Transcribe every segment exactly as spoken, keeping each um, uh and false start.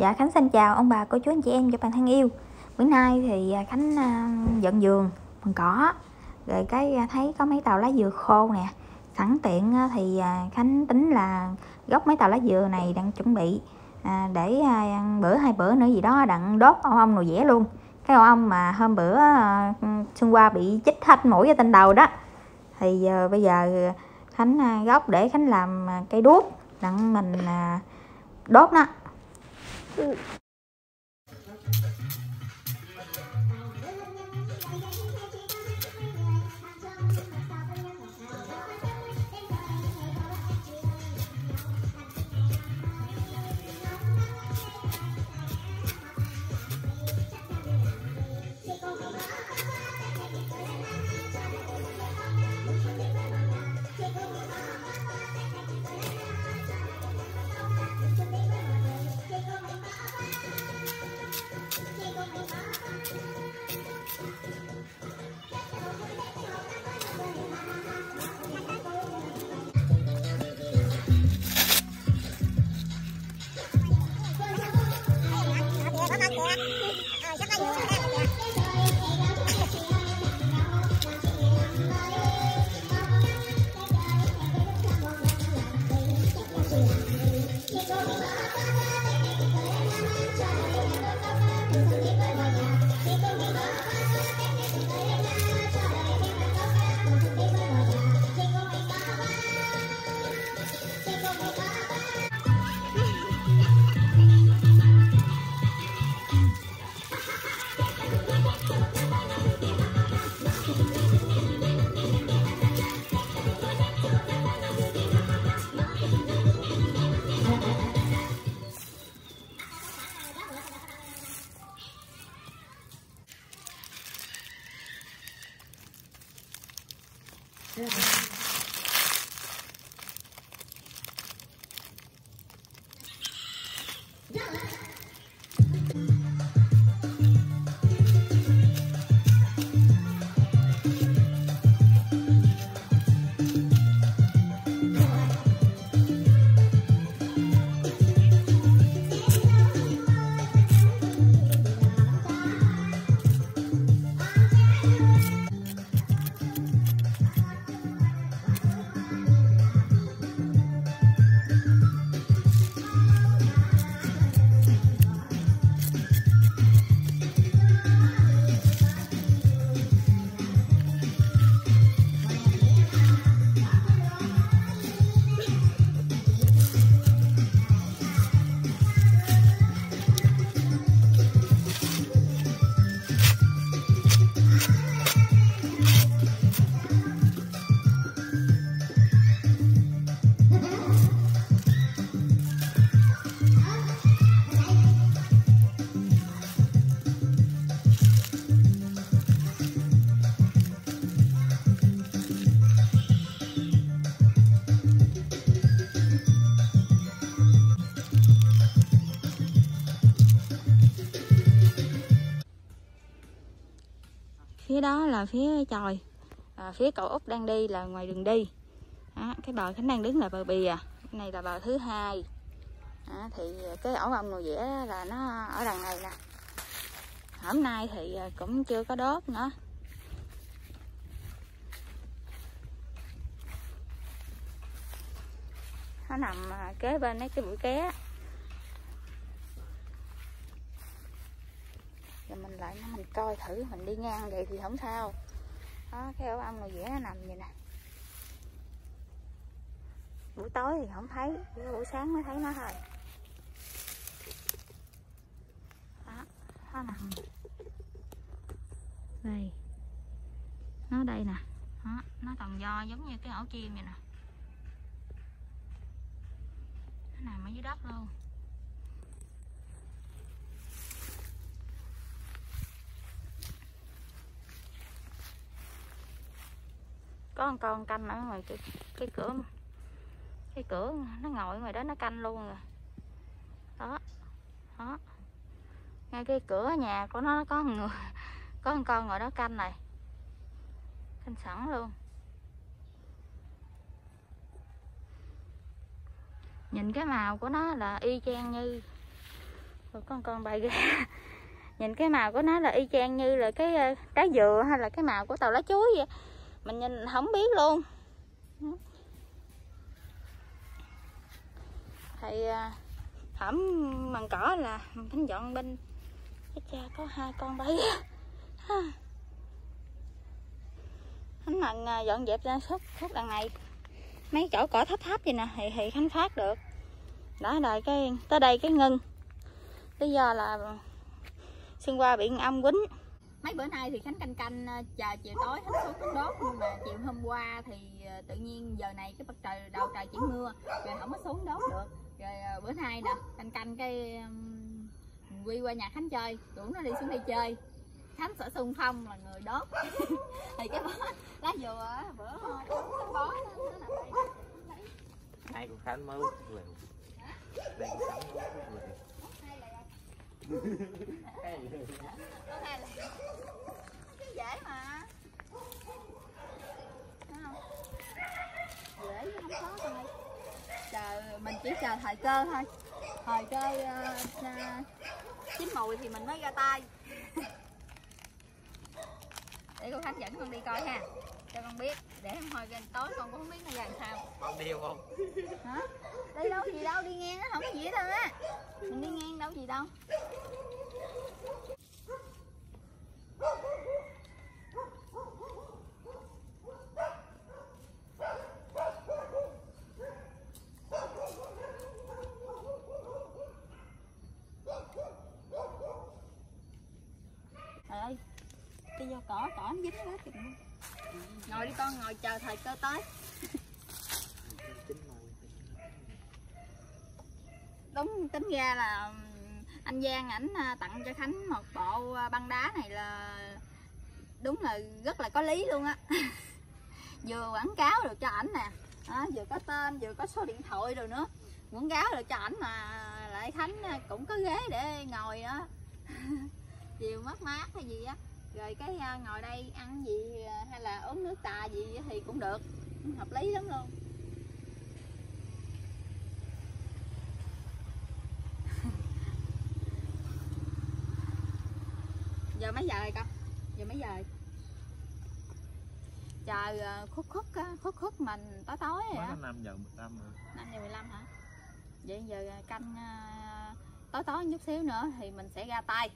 Dạ Khánh xin chào ông bà cô chú anh chị em và bạn thân yêu. Bữa nay thì Khánh dọn giường bằng cỏ, rồi cái thấy có mấy tàu lá dừa khô nè. Sẵn tiện thì Khánh tính là gốc mấy tàu lá dừa này đang chuẩn bị à, để bữa hai bữa nữa gì đó đặng đốt ong ong nồi dẻ luôn. Cái ong ong mà hôm bữa xuân qua bị chích hết mũi ở trên đầu đó. Thì giờ, bây giờ Khánh gốc để Khánh làm cây đuốc đặng mình đốt nó. Ừ. Phía đó là phía chòi, à, phía cậu Út đang đi là ngoài đường đi. Đó, cái bờ Khánh đang đứng là bờ bìa, cái này là bờ thứ hai. Đó, thì cái ổ ong nồi dẻ là nó ở đằng này nè. Hôm nay thì cũng chưa có đốt nữa. Nó nằm kế bên mấy cái bụi ké. Rồi mình lại mình coi thử, mình đi ngang vậy thì không sao. Đó, cái ổ ong nồi dẻ nó nằm vậy nè. Buổi tối thì không thấy, chỉ buổi sáng mới thấy nó thôi. Đó, nó nằm đây, nó đây nè. Đó, nó toàn do giống như cái ổ chim vậy nè. Nó nằm ở dưới đất luôn. Có con con canh ở ngoài cái, cái cửa cái cửa nó ngồi ngoài đó nó canh luôn rồi. Đó, đó, ngay cái cửa nhà của nó có người, có con con ngồi đó canh này, canh sẵn luôn. Nhìn cái màu của nó là y chang như Rồi con con bay ra. Nhìn cái màu của nó là y chang như là cái trái dừa hay là cái màu của tàu lá chuối vậy. Mình nhìn không biết luôn. Thì hổm mần cỏ là mình phải dọn bên. Cái cha có hai con bay. Khánh Mần dọn dẹp ra suốt suốt đằng này. Mấy chỗ cỏ thấp thấp vậy nè thì, thì Khánh phát được. Đó rồi cái tới đây cái ngưng. Lý do là xuyên qua bị ong quýnh. Mấy bữa nay thì Khánh canh canh chờ chiều tối Khánh xuống Khánh đốt, nhưng mà chiều hôm qua thì tự nhiên giờ này cái mặt trời đầu trời chỉ mưa rồi không có xuống đốt được. Rồi bữa nay nè canh canh cái um, quy qua nhà Khánh chơi, rủ nó đi xuống đây chơi. Khánh sẽ xung phong là người đốt. Thì cái bó lá dừa á bữa cái bó nó nằm đây. Hai con Khánh mới hút liều. Đây con Khánh mới hút liều. Cái dễ mà. Dễ chứ không khó thôi. Chờ mình chỉ chờ thời cơ thôi. Thời cơ uh, uh, chín mùi thì mình mới ra tay. Để cô Khánh dẫn con đi coi ha, cho con biết, để hồi tối con cũng không biết nó ra làm sao. Con đi không? Hả? Đi đâu gì đâu, đi ngang á, không có gì hết á. Mình đi ngang đâu gì đâu. Trời ơi, đi vô cỏ, cỏ nó dính quá kìa. Ngồi đi con, ngồi chờ thời cơ tới. Đúng tính ra là anh Giang ảnh tặng cho Khánh một bộ băng đá này là đúng là rất là có lý luôn á. Vừa quảng cáo được cho ảnh nè, à, vừa có tên, vừa có số điện thoại rồi nữa. Quảng cáo được cho ảnh mà lại Khánh cũng có ghế để ngồi á. Chiều mát mát hay gì á, rồi cái ngồi đây ăn gì hay là uống nước trà gì thì cũng được, hợp lý lắm luôn. Giờ mấy giờ rồi con? Giờ mấy giờ rồi? Chờ khúc khúc khúc khúc mình tối tối rồi á. năm giờ mười lăm rồi. năm giờ mười lăm hả? Vậy giờ canh tối tối chút xíu nữa thì mình sẽ ra tay.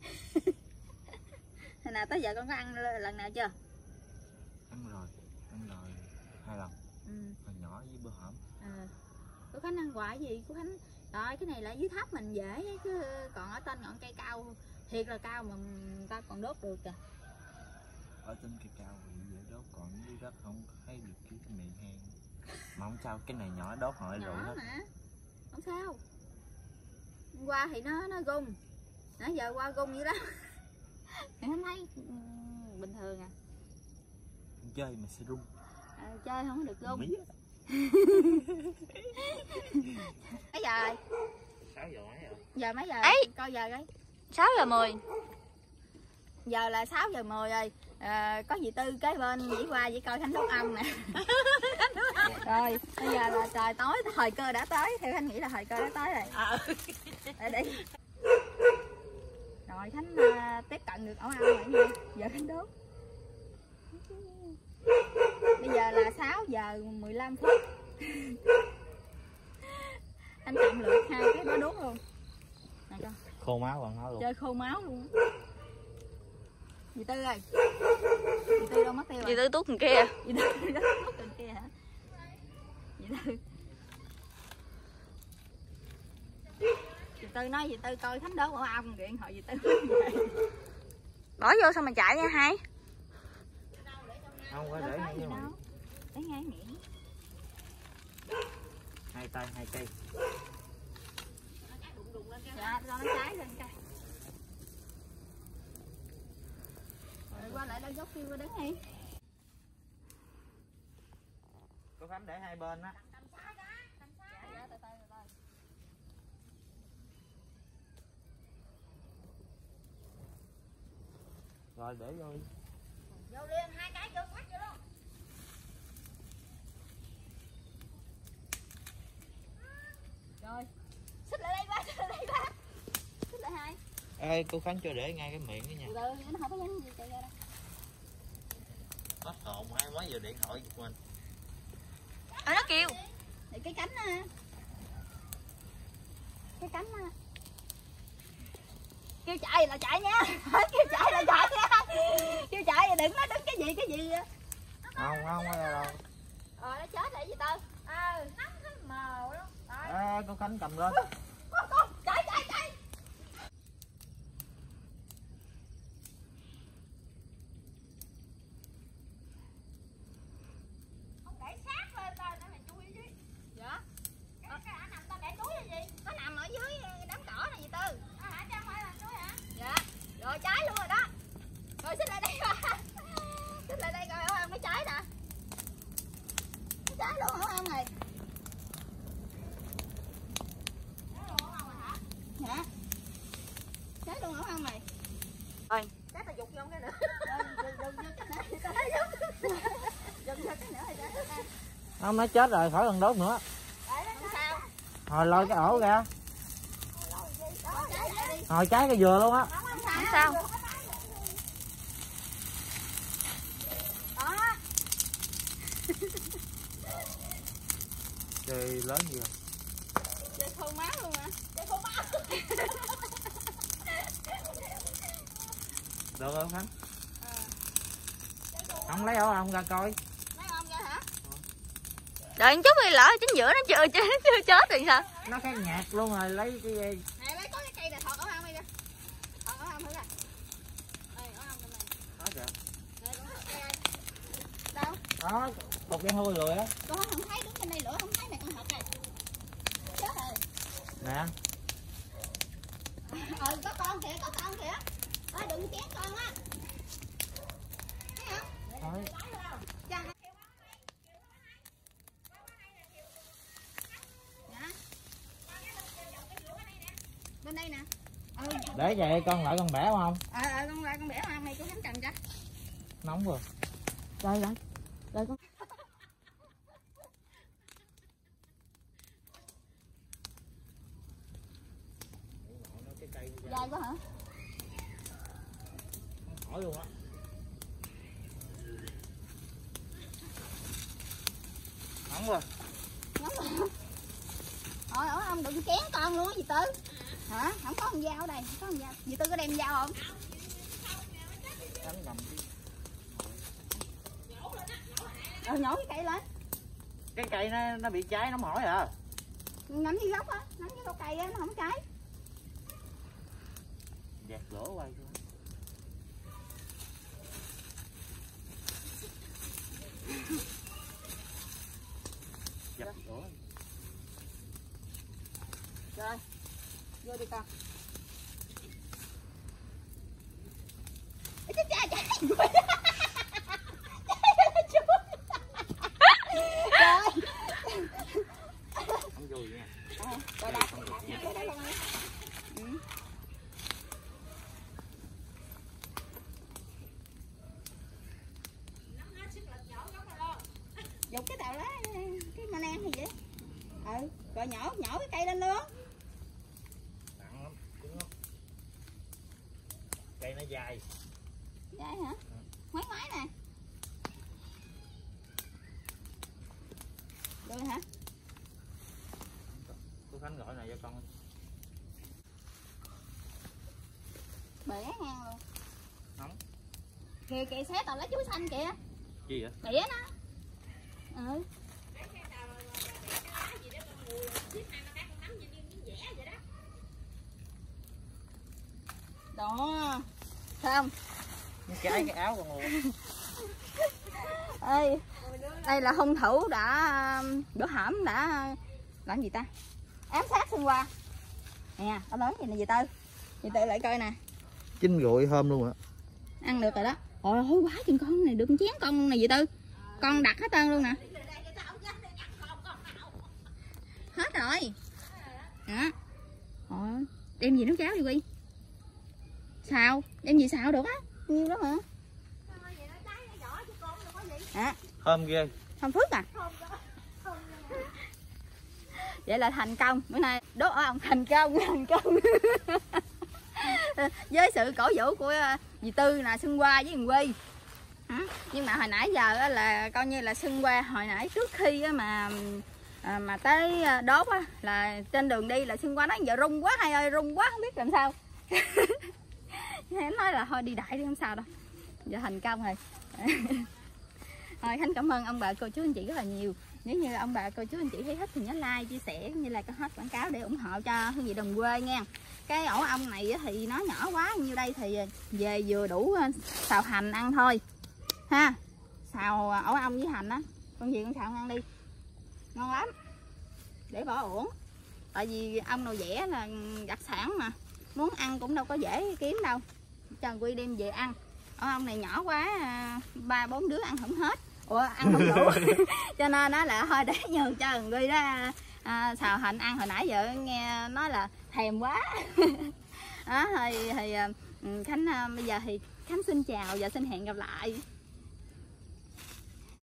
Hồi nào tới giờ con có ăn lần nào chưa? Ăn rồi, ăn rồi hai lần. Ừ. Hồi nhỏ với bữa hổm. À. Cô Khánh ăn quả gì? Cô Khánh rồi cái này là dưới thấp mình dễ chứ, còn ở trên ngọn cây cao thiệt là cao mà người ta còn đốt được kìa. Ở trên cây cao thì dễ đốt, còn dưới đất không thấy được cái miệng hang. Mà không sao, cái này nhỏ đốt hỏi rượu hết. Mà không sao. Hôm qua thì nó nó gung, nãy giờ qua gung vậy đó. Mày không thấy bình thường à? Chơi mà sẽ rung. À, chơi không được gung. Mấy giờ rồi? sáu giờ mấy rồi? Giờ mấy giờ? Ấy. Coi giờ coi. sáu giờ mười. Giờ là sáu giờ mười rồi. À, có dì Tư kế bên dĩ qua dĩ coi Khánh đốt ong nè. Rồi bây giờ là trời tối, thời cơ đã tới, theo Khánh nghĩ là thời cơ đã tới rồi. Ờ. Để đi. Rồi Khánh uh, tiếp cận được ổ ong rồi nha. Giờ Khánh đốt. Bây giờ là sáu giờ mười lăm phút. Anh chậm lượt hai cái bó đốt luôn. Này con. Khô máu còn nó luôn. Chơi khô máu luôn. Dì Tư ơi. Dì Tư đâu mất tiêu rồi? Dì Tư tút kia. Dì Tư tút bên kia hả? Dì Tư. Dì Tư nói dì Tư coi Khánh đốt ổ ong điện thoại dì Tư. Bỏ vô xong mà chạy nha hai. Không có để ngay đâu. Để ngay miệng. Hai tay hai cây. Dạ, cho nó cháy lên coi. Rồi qua lại đây gốc kia qua đứng đi. Có Khánh để hai bên á. Dạ, dạ, từ từ từ từ. Rồi để vô đi. Vô liền, hai cái vô sát vô luôn. Rồi, xích lại đây ba, xích lại đây ba. Ê, cô Khánh cho để ngay cái miệng đó nha. Từ từ, nó không có dính gì chạy ra đâu. Hết hồn hai mới giờ điện thoại giật mình. Ờ, nó kêu. Để cái cánh á. Cái cánh á. Kêu chạy là chạy nha. Kêu chạy là chạy nha. Kêu chạy là đừng nói đứng cái gì cái gì vậy. Không, không có đâu. Ờ, nó chết lại gì tơ. Ờ, nắm cái màu đó. Ê, cô Khánh cầm lên. Chạy chạy chạy. Không để sát lên ta để mày chui chứ. Dạ. Cái cái nằm ta để túi là gì? Nó nằm ở dưới đám cỏ này gì Tư. À, hả? Chứ không phải là túi hả? Dạ. Rồi trái luôn rồi đó. Rồi xích lại đây coi. Xích lại đây coi không ăn mấy trái nè. Mấy trái luôn không ăn này. Hả? Trái luôn không ăn mày. Rồi. Trái tao dục vô cái nữa. Dùng vô cái nữa. Tao thấy giống. Dùng vô cái nữa rồi trái. Không, nó chết rồi, khỏi cần đốt nữa. Không sao. Hồi lôi cái ổ ra. Trái đi. Hồi trái cái dừa luôn á. Không sao. Đó. Chơi lớn gì rồi? Chơi khô máu luôn hả? Chơi khô máu. Được không Khánh? Không lấy ổ ong ra coi. Lấy ong ra hả? Đợi một chút đi, lỡ chính giữa nó chưa chưa, chưa chết rồi sao? Nó cái nhạt luôn rồi, lấy cái gì? Này lấy có cái cây này thọt ổ ong đi ra. Thọt ổ ong thử ra. Đây ổ ong trong này. Đó kìa. Đây cũng thọt đây. Đâu? Đó, một cái hôi rồi á. Con không thấy đứng trên đây lửa không thấy này con thọt này. Chết rồi. Nè. Ờ có con kìa, có con kìa. Ơi đừng chén con á. Thấy không? Thôi. Dạ. Bên đây nè. Ừ. Để vậy con lại con bẻ không? Ờ ờ con lại con bẻ hoa mày con Khánh cầm cho. Nóng rồi. Rồi rồi. Rồi con. Dài quá hả? Hỏi luôn á. Nóng rồi. Nóng rồi. Thôi ổ ông đừng kén con luôn á dì Tư. Hả? Không có con dao ở đây, không có con dao. Dì Tư có đem dao không? Cánh cầm đi. Ờ nhổ cái cây lên. Cái cây nó nó bị cháy nó mỏi à. Nắm dưới gốc á, nắm dưới gốc cây á nó không cháy. Dạt lửa quay luôn. Dập lửa. Rồi. Vô đi con. Ê, chết cha cháy. Rồi. Không vui nha. À, rồi đặt, đặt, đặt đây luôn đi. Ừ. Dục cái tàu lá cái ma nan gì vậy? Ừ, rồi nhỏ nhỏ cái cây lên luôn. Nặng lắm, cứng lắm. Cây nó dài. Dài hả? Ngoái ngoái nè. Được hả? Cô Khánh gọi này cho con. Bẻ ngang luôn. Nóng. Kìa kìa xé tàu lá chuối xanh kìa. Gì vậy? Tỉa nó. Ừ. Đó. Không. Cái cái áo con luôn. Ê, đây là hung thủ đã bữa hổm đã làm gì ta? Ám sát xuyên qua. Nè, nó lớn gì nè dì Tư. Dì Tư lại coi nè. Chín gội hôm luôn á. Ăn được rồi đó. Ôi hối quá chừng con này đừng chén con này dì Tư. Con đặt hết trơn luôn nè. Hết rồi. Đó. Ồ, đem gì nấu cháo đi Quy. Xào, đem gì xào được á. Nhiêu đó mà. À, Thơm ghê. Thơm phức à. Vậy là thành công. Bữa nay đốt ổ ong thành công, thành công. với sự cổ vũ của dì Tư là Xuân Hoa với thằng Quy. Nhưng mà hồi nãy giờ là coi như là Xuân Hoa hồi nãy trước khi mà à, mà tới đốt á, là trên đường đi là Xuân Hoa nói giờ rung quá hai ơi, rung quá không biết làm sao. Em nói là thôi đi đại đi không sao đâu, giờ thành công rồi. Thôi Khánh cảm ơn ông bà cô chú anh chị rất là nhiều. Nếu như ông bà cô chú anh chị thấy thích thì nhớ like, chia sẻ cũng như là có hết quảng cáo để ủng hộ cho hương vị đồng quê nha. Cái ổ ong này thì nó nhỏ quá, như đây thì về vừa đủ xào hành ăn thôi ha. Xào ổ ong với hành á, con gì con xào ăn đi, ngon lắm, để bỏ uổng. Tại vì ong nào dẻ là đặc sản mà, muốn ăn cũng đâu có dễ kiếm đâu. Cho Quy đem về ăn. Ổ ong này nhỏ quá, ba bốn đứa ăn không hết, ủa ăn không đủ. Cho nên nó là thôi để nhường cho thằng Quy đó à, xào hành ăn. Hồi nãy giờ nghe nói là thèm quá. Đó thì, thì Khánh bây giờ thì Khánh xin chào và xin hẹn gặp lại.